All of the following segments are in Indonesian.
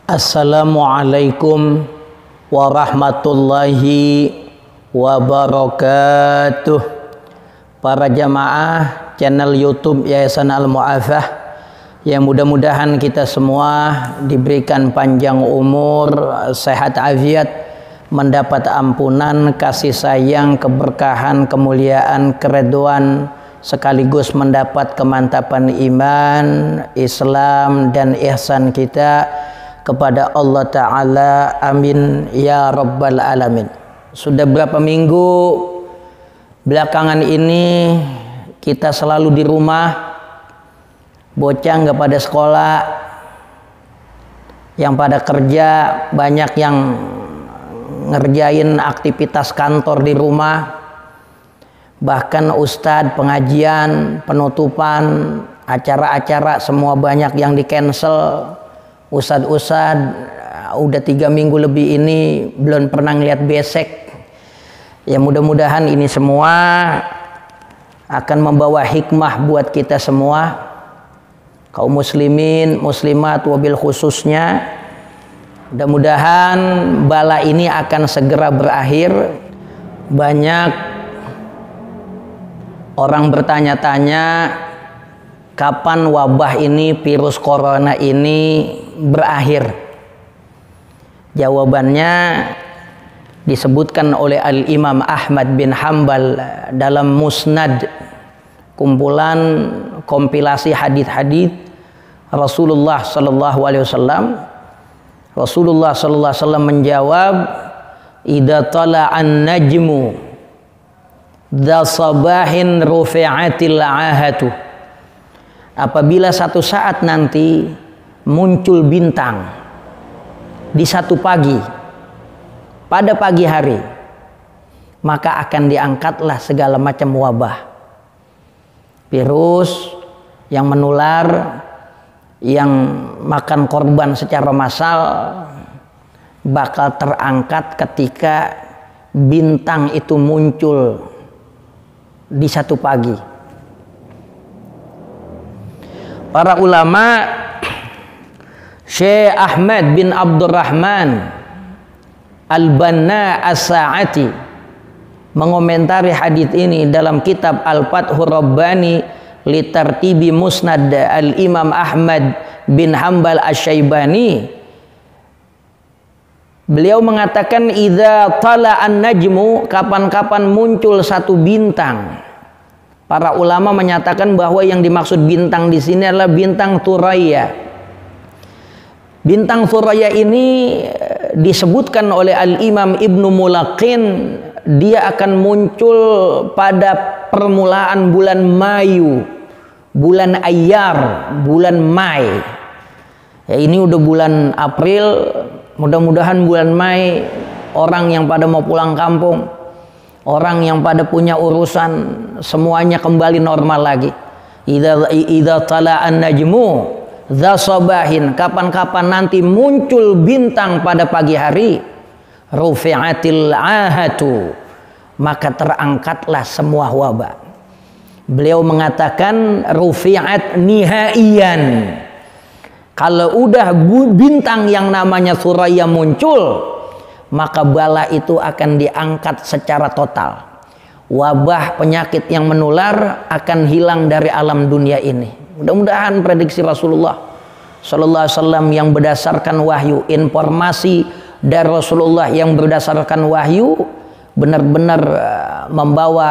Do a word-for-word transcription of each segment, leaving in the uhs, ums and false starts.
Assalamualaikum warahmatullahi wabarakatuh. Para jamaah channel YouTube Yayasan Al-Mu'afah, yang mudah-mudahan kita semua diberikan panjang umur, sehat afiat, mendapat ampunan, kasih sayang, keberkahan, kemuliaan, keridhaan, sekaligus mendapat kemantapan iman, Islam dan ihsan kita kepada Allah Ta'ala. Amin ya Rabbal Alamin. Sudah berapa minggu belakangan ini kita selalu di rumah, bocah nggak pada sekolah, yang pada kerja, banyak yang ngerjain aktivitas kantor di rumah, bahkan ustadz, pengajian, penutupan, acara-acara semua banyak yang di cancel. Ustadz-ustadz udah tiga minggu lebih ini belum pernah ngeliat besek. Ya mudah-mudahan ini semua akan membawa hikmah buat kita semua, kaum muslimin, muslimat, wabil khususnya. Mudah-mudahan bala ini akan segera berakhir. Banyak orang bertanya-tanya kapan wabah ini, virus corona ini berakhir. Jawabannya disebutkan oleh Al-Imam Ahmad bin Hanbal dalam Musnad, kumpulan kompilasi hadits-hadits Rasulullah sallallahu alaihi wasallam. Rasulullah sallallahu alaihi wasallam menjawab, "Idza tala'an najmu dza sabahin rufi'atil ahatu." Apabila satu saat nanti muncul bintang di satu pagi, pada pagi hari, maka akan diangkatlah segala macam wabah, virus yang menular, yang makan korban secara massal, bakal terangkat ketika bintang itu muncul di satu pagi. Para ulama, Syekh Ahmad bin Abdurrahman Al-Banna As-Sa'ati mengomentari hadits ini dalam kitab Al-Fathur Rabbani li tartibi Musnad Al-Imam Ahmad bin Hanbal Asy-Syaibani. Beliau mengatakan, idza tala'an najmu, kapan-kapan muncul satu bintang. Para ulama menyatakan bahwa yang dimaksud bintang di sini adalah bintang Thuraya. Bintang Thuraya ini disebutkan oleh Al-Imam Ibnu Mulaqin, dia akan muncul pada permulaan bulan Mayu, bulan Ayyar, bulan Mai. Ya, ini udah bulan April, mudah-mudahan bulan Mai orang yang pada mau pulang kampung, orang yang pada punya urusan, semuanya kembali normal lagi. Idza idza tala'an najmu dza sabahin, kapan-kapan nanti muncul bintang pada pagi hari, rufi'atil ahatu, maka terangkatlah semua wabah. Beliau mengatakan rufi'at nihaiyan. Kalau udah bintang yang namanya Thuraya muncul, maka bala itu akan diangkat secara total. Wabah penyakit yang menular akan hilang dari alam dunia ini. Mudah-mudahan prediksi Rasulullah sallallahu alaihi wasallam yang berdasarkan wahyu, informasi dari Rasulullah yang berdasarkan wahyu, benar-benar membawa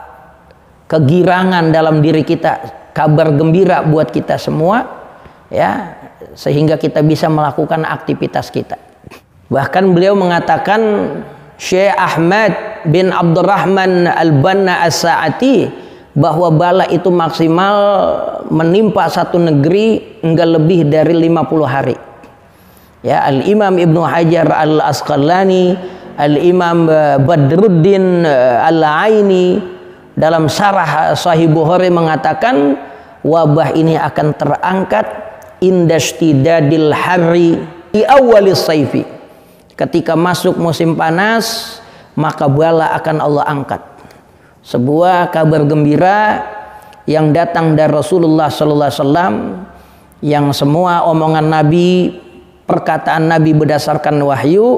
kegirangan dalam diri kita, kabar gembira buat kita semua, ya, sehingga kita bisa melakukan aktivitas kita. Bahkan beliau mengatakan, Syekh Ahmad bin Abdurrahman Al-Banna As-Sa'ati, bahwa bala itu maksimal menimpa satu negeri enggak lebih dari lima puluh hari. Ya, Al-Imam Ibnu Hajar Al-Asqalani, Al-Imam Badruddin Al-Aini dalam Syarah Sahih Bukhari mengatakan, wabah ini akan terangkat indastidadil harri di awalis saifi. Ketika masuk musim panas, maka bala akan Allah angkat. Sebuah kabar gembira yang datang dari Rasulullah sallallahu alaihi wasallam, yang semua omongan Nabi perkataan Nabi berdasarkan wahyu.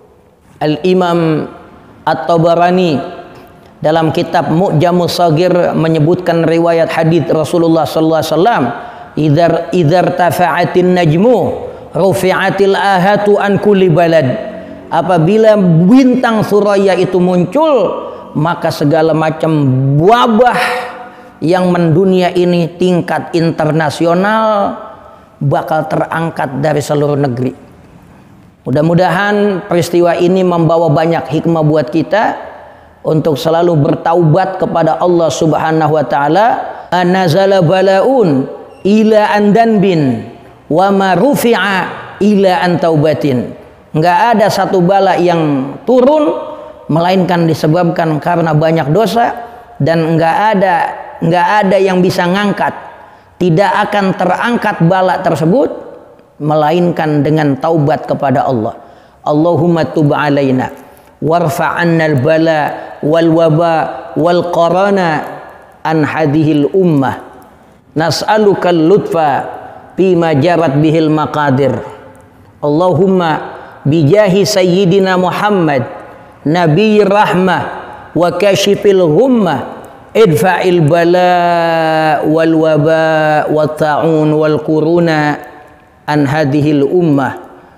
Al-Imam At-Tabarani dalam kitab Mu'jamus Shaghir menyebutkan riwayat hadits Rasulullah sallallahu alaihi wasallam, "Idzar idzar tafa'atin najmu rufi'atil ahatu an kulli balad." Apabila bintang Suraya itu muncul, maka segala macam wabah yang mendunia ini tingkat internasional bakal terangkat dari seluruh negeri. Mudah-mudahan peristiwa ini membawa banyak hikmah buat kita untuk selalu bertaubat kepada Allah Subhanahu wa taala. Anazala balaun ila andan bin wa ma rufi'a ila an taubatin. Enggak ada satu bala yang turun melainkan disebabkan karena banyak dosa, dan enggak ada enggak ada yang bisa ngangkat. Tidak akan terangkat bala tersebut melainkan dengan taubat kepada Allah. Allahumma tub alaina warfa' 'annal bala wal waba wal qarana an hadhil ummah. Nas'aluka al-lutfa bima jarat bihil maqadir. Allahumma bijahi sayyidina Muhammad nabiy rahmah wa kashifil ghummah idfa'il bala wal waba wat ta'un wal quruna an hadhil ummah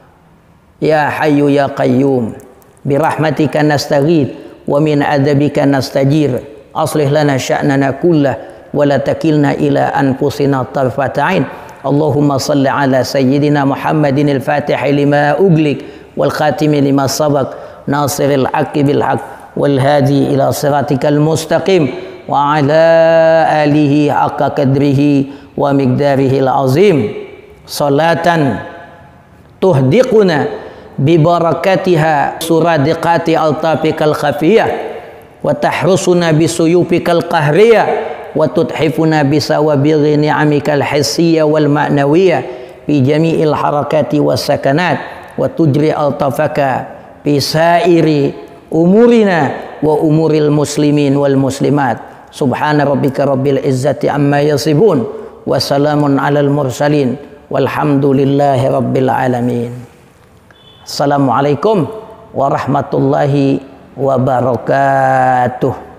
ya hayyu ya qayyum birahmatika nastaghith wa min adabika nastajir aslih lana sya'nana kullah wa la takilna ila anfusina tarfata ain. Allahumma salli ala sayyidina Muhammadin al-fatih lima uglik wal khatimi lima sabaq nasiril haqqi bil haqq wal hadi ila siratikal mustaqim wa ala alihi haqqa qadrihi wa miqdarihi al-azim. Salatan tuhdiquna bi barakatiha suradiqati altafikal khafiyah wa tahrusuna bi suyufikal qahriyah wa tudhifuna bi sawabighi ni'amikal hissiyah wal ma'nawiyah bi jami'il harakati was sakanat wa tujri altafaka bi sairi umurina wa umuril muslimin wal muslimat. Subhana rabbika rabbil izzati amma yasifun wa salamun alal mursalin walhamdulillahi rabbil alamin. Assalamualaikum warahmatullahi wabarakatuh.